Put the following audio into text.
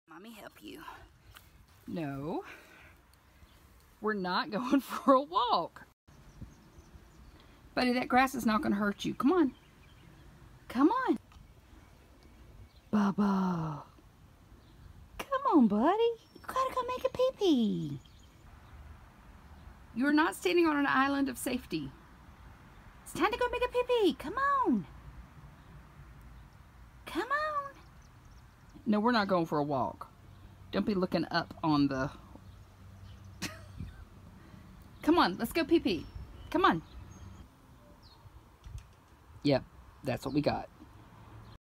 Mommy help you. No, we're not going for a walk. Buddy, that grass is not going to hurt you. Come on. Come on. Bubba. Come on, buddy. You gotta go make a pee-pee. You're not standing on an island of safety. It's time to go make a pee-pee. Come on. Come on. No, we're not going for a walk. Don't be looking up on the... Come on, let's go pee-pee. Come on. Yep, that's what we got.